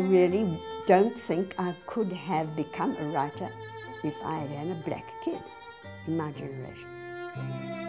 really don't think I could have become a writer if I had had a black kid in my generation.